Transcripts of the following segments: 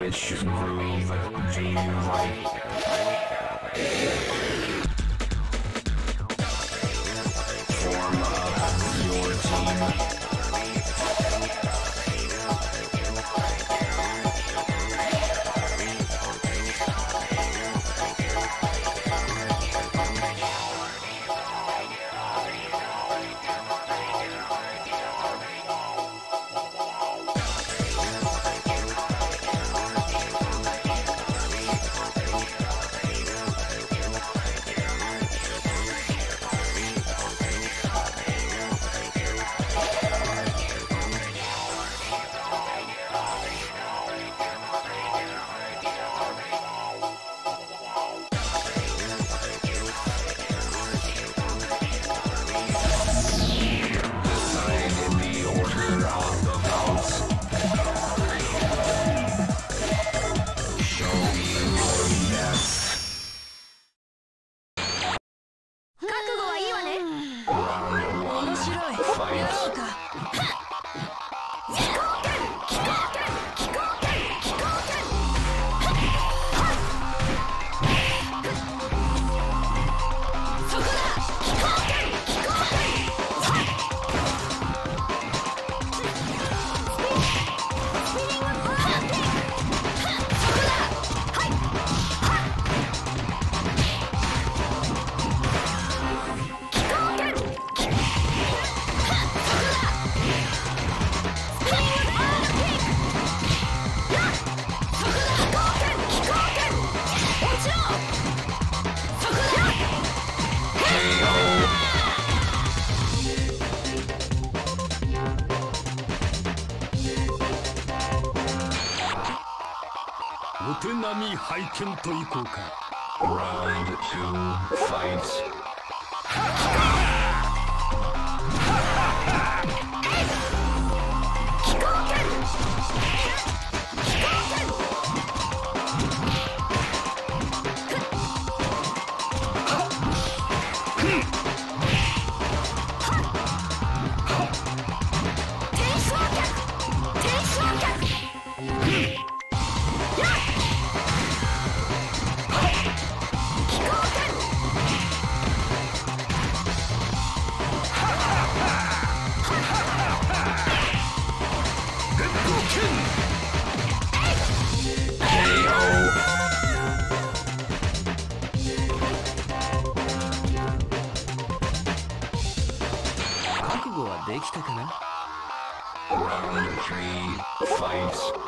Which groove do you like? Form up your team. お手並み拝見といこうか。 Round 2, fight. Round 3, fight.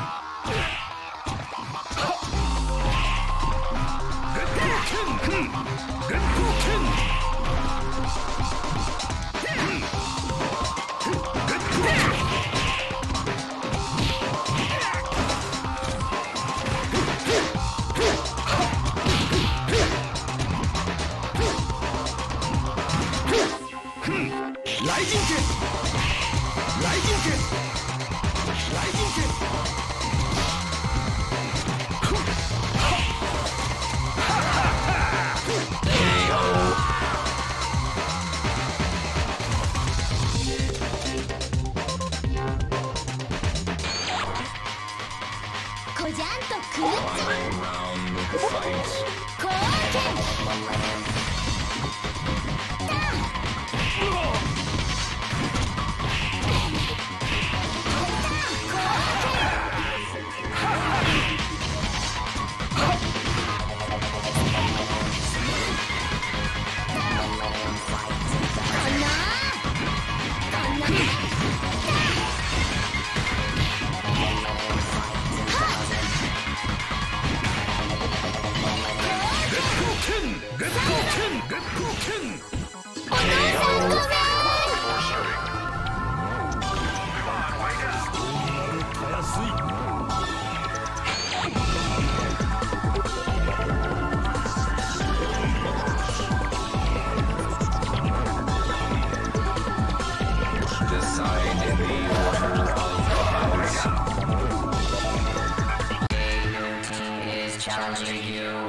Challenging you.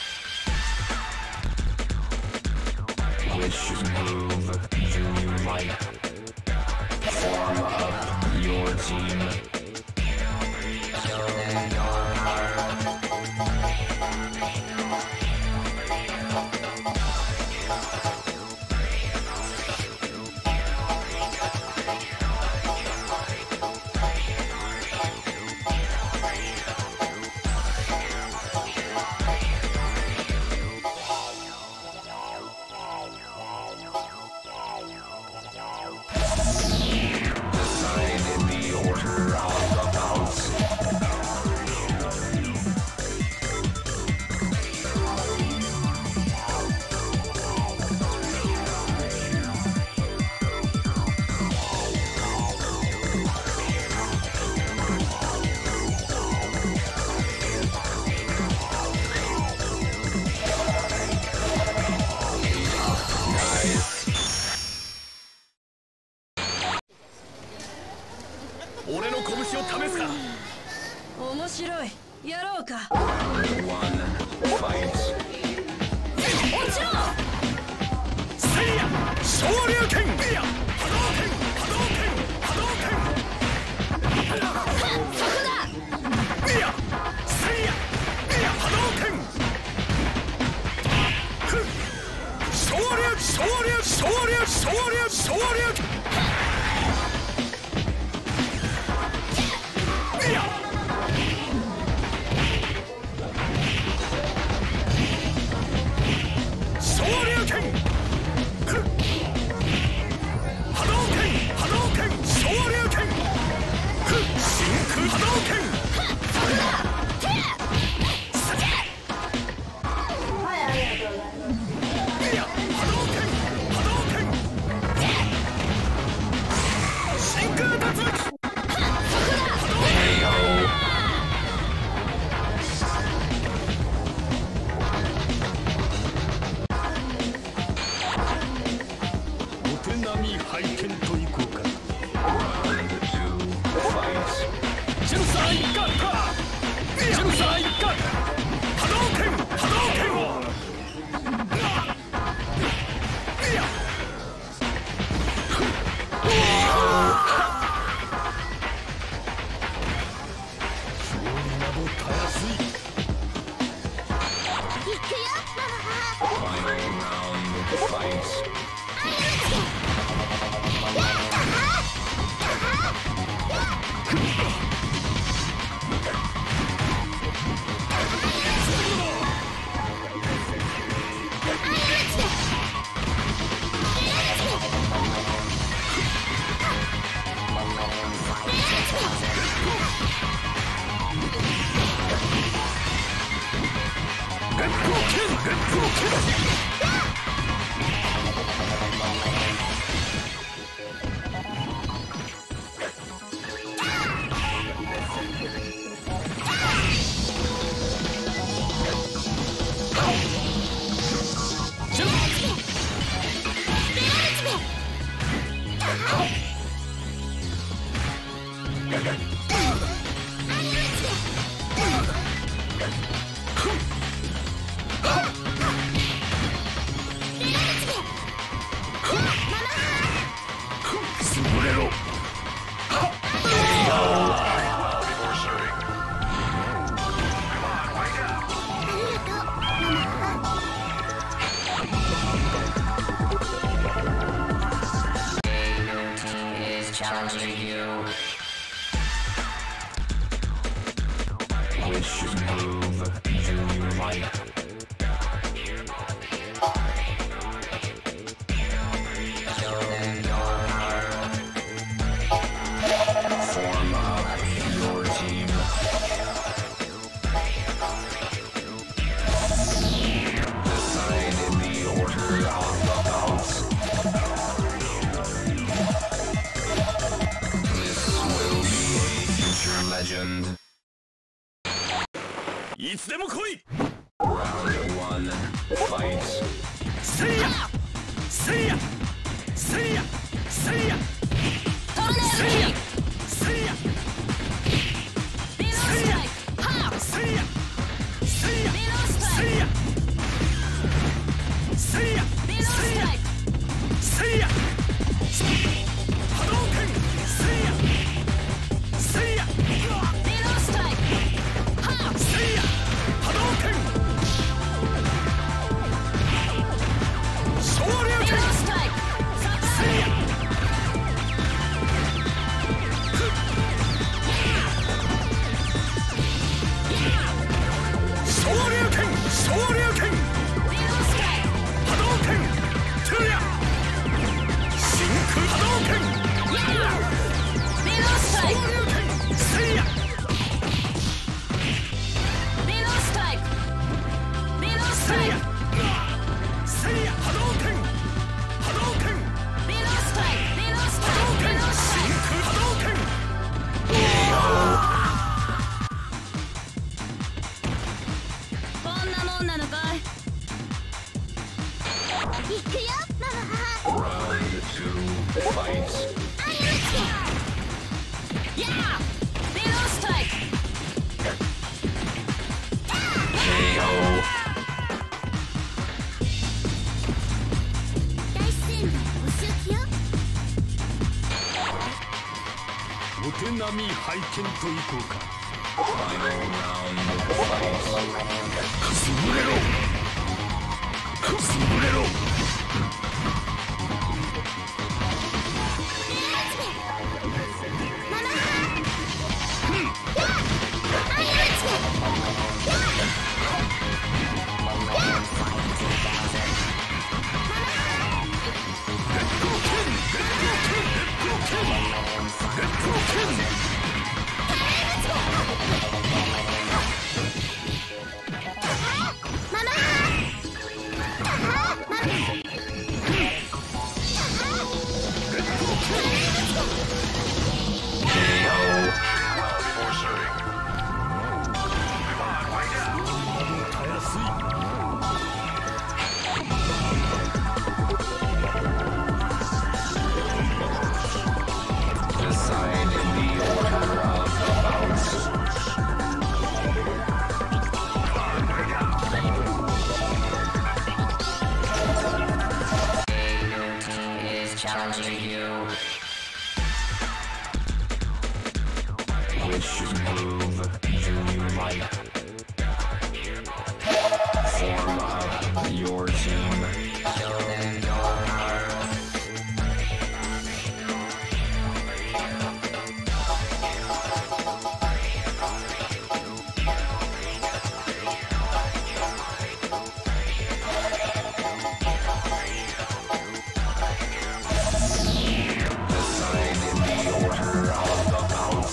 Which move do you like? Form up your team. Show them your やろうか。 Round one, fight. 落ちろ。 せいや昇竜拳いや波動拳波動拳波動そこだ。 拳いやせいやいや波動拳ふっ昇竜昇竜昇竜昇竜昇竜いや昇竜拳ふっ波動拳波動拳昇竜拳ふっ真空波動拳いや波動拳波動拳真空竜巻お手並み拝見といこうか。 Round two, fight. ジェルサー一貫かジェルサー一貫波動拳波動拳をいや勝利などたやすい。 行くよ。 Final round, fight. 潰れろ。 Is challenging you. Which move do you like? Show them your power. Form up your team. Decide in the order of the bouts. This will be a future legend. いつでも来い。 Round one, fight. せいやせいやせいやせいやトルネードせいやキック。 せいやビノストライク。ハーフ。 せいやせいやビノストライせいやせいやク。ビノストライク。 せいや波動拳せいやせいやビノストライク。ハーフ。 せいや波動拳昇竜ビノ拳ストライク。サプライせいや昇竜拳昇竜拳ビノストライク。 波動拳トゥヤ真空波動拳ビノストライク。 昇竜拳せいやビノストライク。ビノストライせいやク。 せいや波動拳波動拳ビノストライク。ビノスト波動拳ライク。ビノストライ真ク。 空波動拳こんなもんなのかい。行くよ。 Round two, fight. やあ。ビノストライク。 並み拝見といこうか。 Final round fight. 潰れろ潰れろ。 Decide in the order of the bouts. Is challenging you. Which move do you like? Form up your team. Show them your power. Decide in the order of the bouts.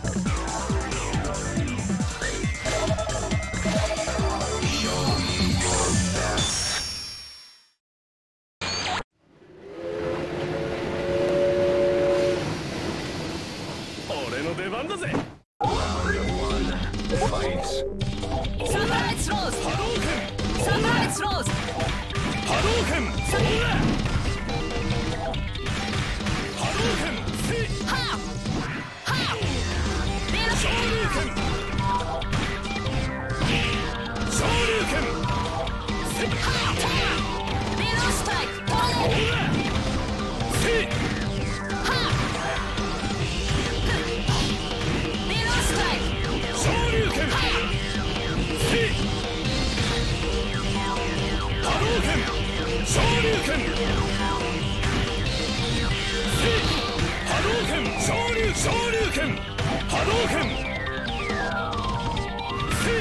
Show me your best. 俺の出番だぜ。 Round one. Fight. Sunlight throws. 波動拳 Sunlight throws. 波動拳それ波動拳せい Half. Half. Little 昇竜拳昇竜拳せい half. Little strike. ほらせい Half. Little strike. 昇竜拳せい波動拳昇竜拳せい波動拳昇竜拳波動拳せい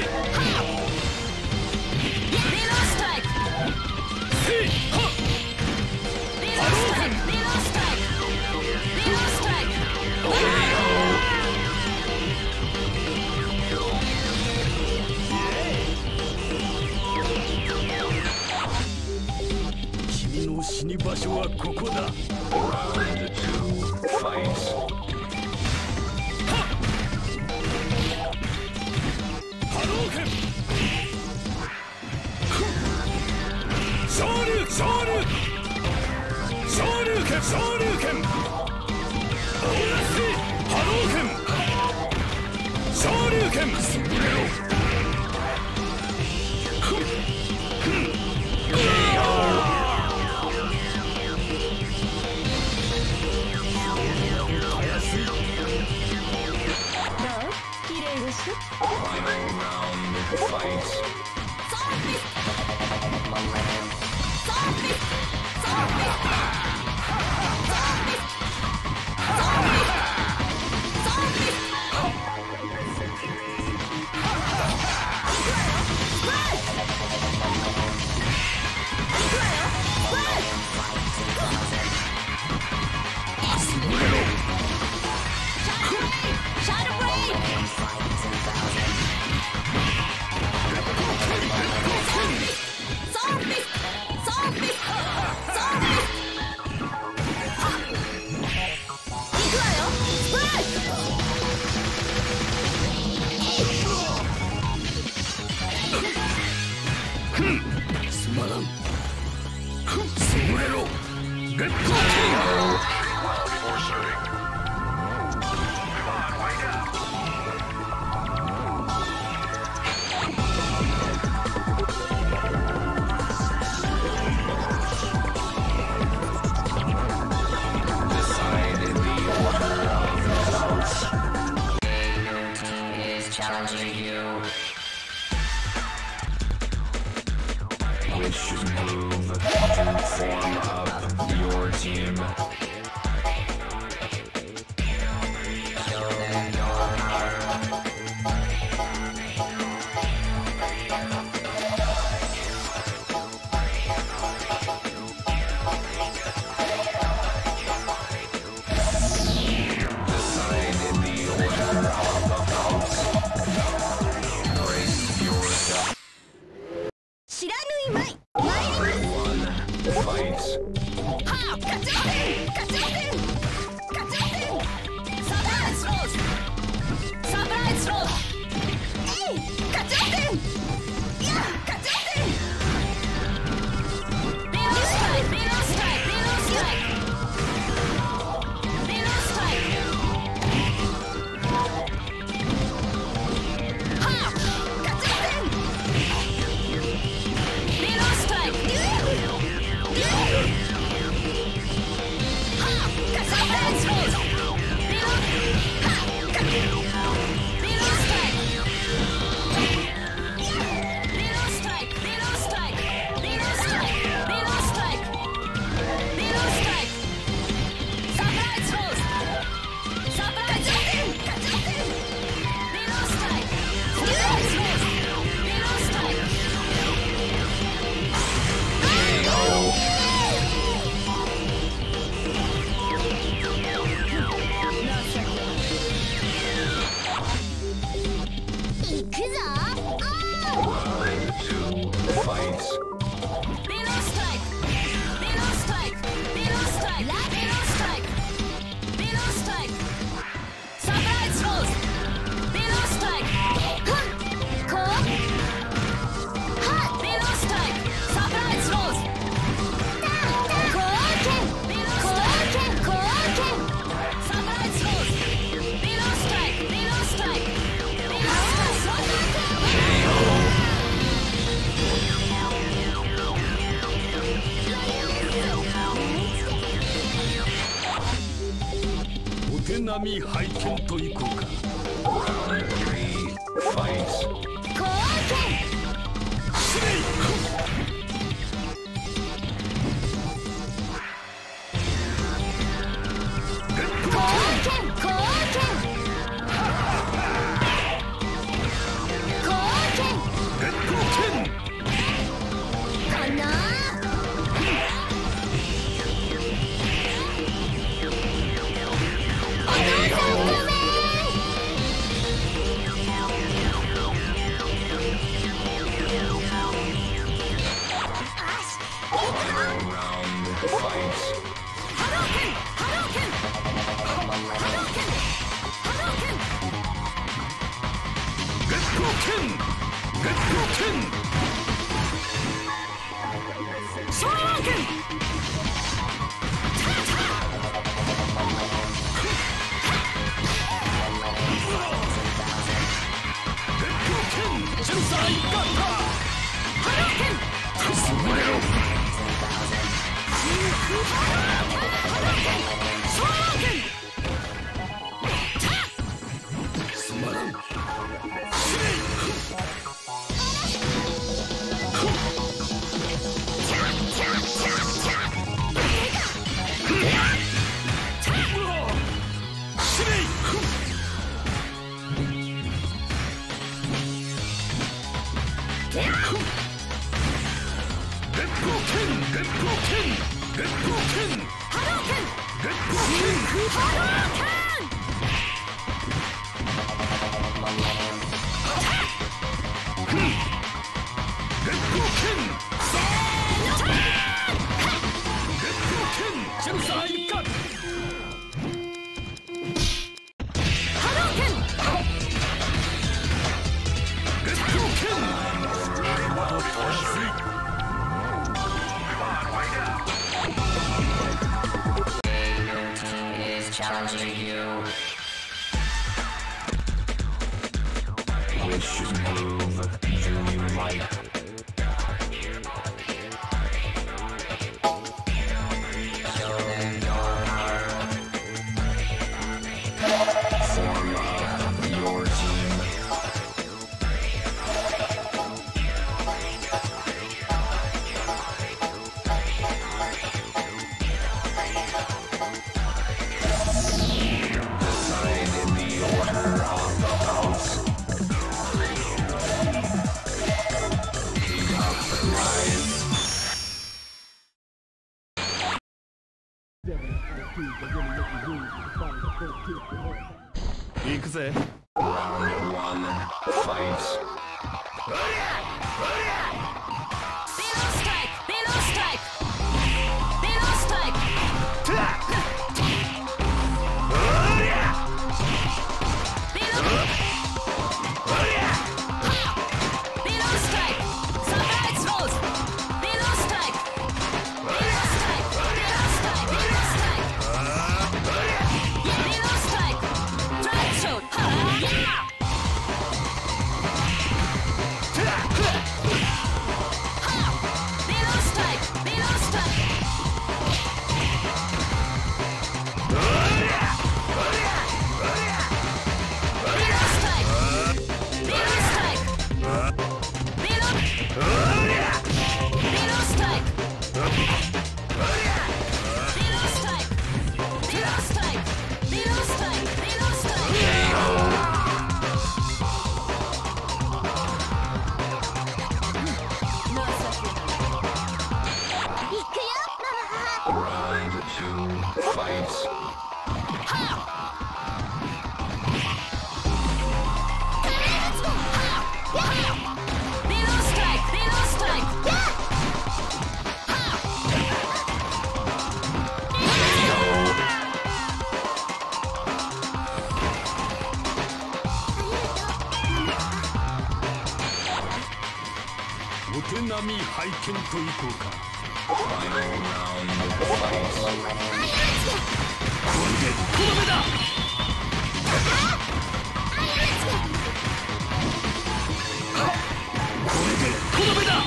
Little strike. せいは Little strike. Little strike. Little strike. 君の死に場所はここだ。 Round two. Fight. 波動拳昇竜昇竜昇竜拳昇竜拳おらせ波動拳昇竜拳潰れろたやすい Final round. Fight. Softly. Softly. Softly. Softly. Softly. you? Which move to form up your team? 波拝見といこうか。 Round 3, fight. 行くぜ。 Round one, fight. Below strike! Below strike! Below strike! Below strike! Surprise rolls! Below strike! Below strike! Below strike! Below strike! Below strike! Drag shot! Yeah! Below strike! Below strike! Below strike! Below strike! Below strike! Below strike! Below strike! Below strike! Below strike! Round two, fight. Below strike! Below strike! お手並み拝見といこうか。 Final round, fight. これでとどめだ。これでとどめだ。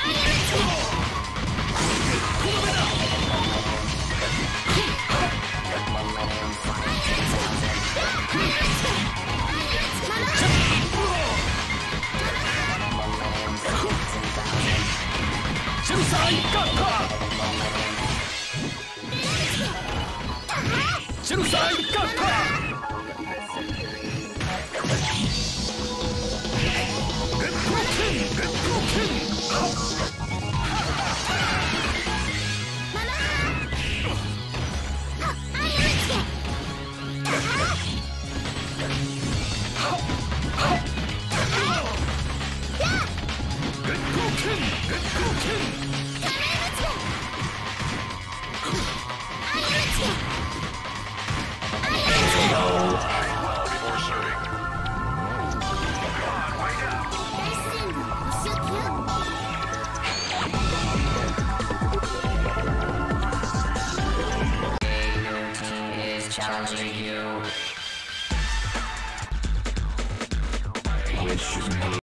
シュルサー一角か。シュルサー一角か。レッド剣、レッド剣。 Before serving. Challenging you. Which